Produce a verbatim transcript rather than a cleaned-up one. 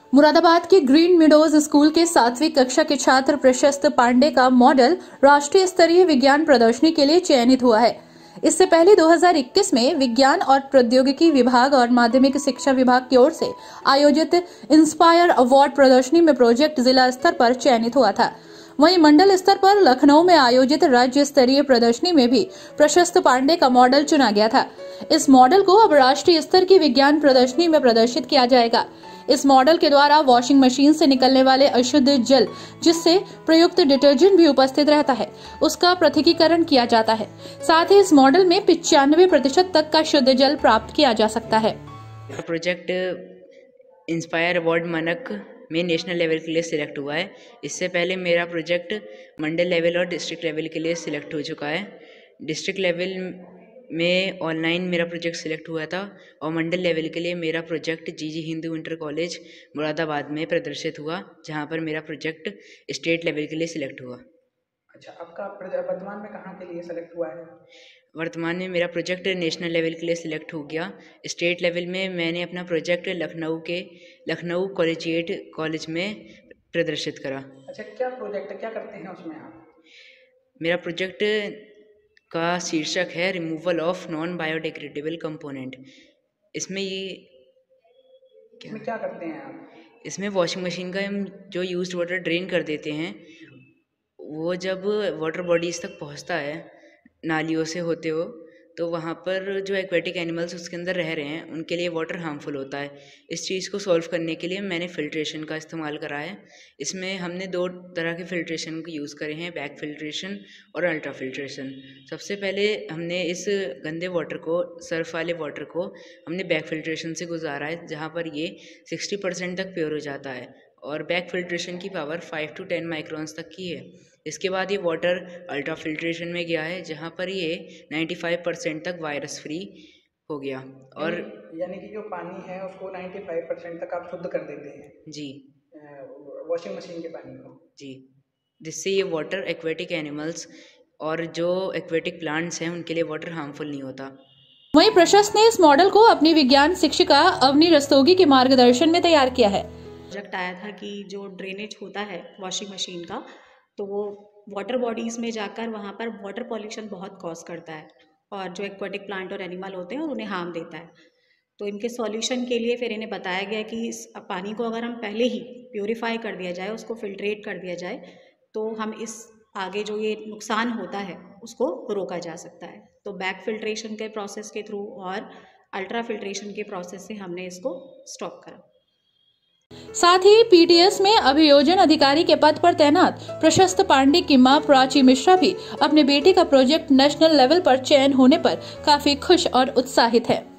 मुरादाबाद के green meadows school के सातवीं कक्षा के छात्र प्रशस्त पांडे का मॉडल राष्ट्रीय स्तरीय विज्ञान प्रदर्शनी के लिए चयनित हुआ है। इससे पहले दो हज़ार इक्कीस में विज्ञान और प्रौद्योगिकी विभाग और माध्यमिक शिक्षा विभाग की ओर से आयोजित इंस्पायर अवार्ड प्रदर्शनी में प्रोजेक्ट जिला स्तर पर चयनित हुआ था। वहीं मंडल स्तर पर लखनऊ में आयोजित राज्य स्तरीय प्रदर्शनी में भी प्रशस्त पांडे का मॉडल चुना गया था। इस मॉडल को अब राष्ट्रीय स्तर की विज्ञान प्रदर्शनी में प्रदर्शित किया जाएगा। इस मॉडल के द्वारा वॉशिंग मशीन से निकलने वाले अशुद्ध जल, जिससे प्रयुक्त डिटर्जेंट भी उपस्थित रहता है, उसका पृथकीकरण किया जाता है। साथ ही इस मॉडल में पिचानवे प्रतिशत तक का शुद्ध जल प्राप्त किया जा सकता है। प्रोजेक्ट इंस्पायर अवार्ड मानक में नेशनल लेवल के लिए सिलेक्ट हुआ है। इससे पहले मेरा प्रोजेक्ट मंडल लेवल और डिस्ट्रिक्ट लेवल के लिए सिलेक्ट हो चुका है। डिस्ट्रिक्ट लेवल में ऑनलाइन मेरा प्रोजेक्ट सिलेक्ट हुआ था और मंडल लेवल के लिए मेरा project G G Hindu inter college Moradabad में प्रदर्शित हुआ, जहां पर मेरा प्रोजेक्ट स्टेट लेवल के लिए सिलेक्ट हुआ। अच्छा, आपका वर्तमान में कहाँ के लिए सेलेक्ट हुआ है? वर्तमान में मेरा प्रोजेक्ट नेशनल लेवल के लिए सिलेक्ट हो गया। स्टेट लेवल में मैंने अपना प्रोजेक्ट लखनऊ के लखनऊ कॉलेजिएट कॉलेज में प्रदर्शित करा। अच्छा, क्या प्रोजेक्ट क्या करते हैं उसमें आप? मेरा प्रोजेक्ट का शीर्षक है removal of non biodegradable component. इसमें ये क्या इसमें क्या करते हैं आप? इसमें वॉशिंग मशीन का हम जो यूज्ड वाटर ड्रेन कर देते हैं, वो जब वाटर बॉडीज़ तक पहुंचता है नालियों से होते हो, तो वहाँ पर जो एक्वेटिक एनिमल्स उसके अंदर रह रहे हैं उनके लिए वाटर हार्मफुल होता है। इस चीज़ को सॉल्व करने के लिए मैंने फ़िल्ट्रेशन का इस्तेमाल करा है। इसमें हमने दो तरह के फ़िल्ट्रेशन को यूज़ करे हैं, बैक फ़िल्ट्रेशन और अल्ट्रा फ़िल्ट्रेशन। सबसे पहले हमने इस गंदे वाटर को, सर्फ वाले वाटर को हमने बैक फ़िल्ट्रेशन से गुजारा है, जहाँ पर ये सिक्सटी परसेंट तक प्योर हो जाता है और बैक फ़िल्ट्रेशन की power five to ten microns तक की है। इसके बाद ये वाटर अल्ट्रा फिल्ट्रेशन में गया है, जहाँ पर ये पचानवे परसेंट तक वायरस फ्री हो गया। और यानी कि जो पानी है उसको पचानवे परसेंट तक आप शुद्ध कर देते हैं? जी, वॉशिंग मशीन के पानी को। जी, जिससे ये वाटर एक्वेटिक एनिमल्स और जो एक्वेटिक प्लांट्स हैं उनके लिए वाटर हार्मफुल नहीं होता। वहीं प्रशस्त ने इस मॉडल को अपनी विज्ञान शिक्षिका अवनी रस्तोगी के मार्गदर्शन में तैयार किया है। प्रोजेक्ट आया था कि जो ड्रेनेज होता है वॉशिंग मशीन का, तो वो वाटर बॉडीज़ में जाकर वहाँ पर वाटर पॉल्यूशन बहुत कॉज करता है और जो एक्वेटिक प्लांट और एनिमल होते हैं और उन्हें हार्म देता है। तो इनके सॉल्यूशन के लिए फिर इन्हें बताया गया कि इस पानी को अगर हम पहले ही प्योरीफाई कर दिया जाए, उसको फिल्ट्रेट कर दिया जाए, तो हम इस आगे जो ये नुकसान होता है उसको रोका जा सकता है। तो बैक फिल्ट्रेशन के प्रोसेस के थ्रू और अल्ट्रा फिल्ट्रेशन के प्रोसेस से हमने इसको स्टॉप करा। साथ ही पीटीएस में अभियोजन अधिकारी के पद पर तैनात प्रशस्त पांडे की मां प्राची मिश्रा भी अपने बेटे का प्रोजेक्ट नेशनल लेवल पर चयन होने पर काफी खुश और उत्साहित है।